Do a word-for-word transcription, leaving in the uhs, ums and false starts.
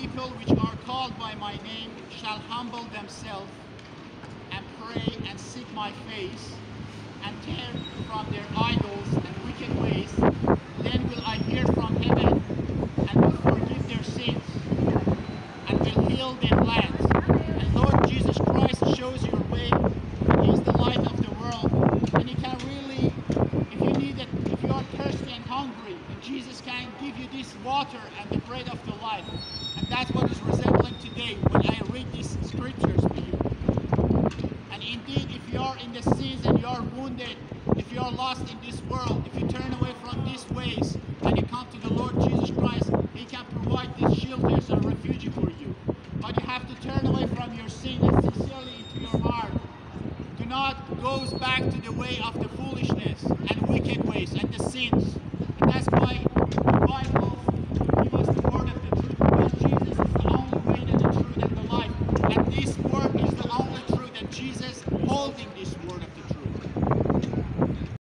people which are called by my name shall humble themselves and pray and seek my face and turn from their idols and wicked ways, then will I hear from heaven and will forgive their sins and will heal their land. And Lord Jesus Christ shows your way. He is the light of the world, and He can really, if you need it, if you are thirsty and hungry, Jesus can give you this water and the bread of the life. And that's what is resembling today when I read these scriptures to you. And indeed, if you are in the sins and you are wounded, if you are lost in this world, if you turn away from these ways and you come to the Lord Jesus Christ, He can provide these shelters and refuge for you. But you have to turn away from your sin and sincerely into your heart. Do not go back to the way of the foolishness and wicked ways and the sins. And that's why the Bible gives us the word of the truth, because Jesus is the only way and the truth and the life. And this word is the only truth, and Jesus holding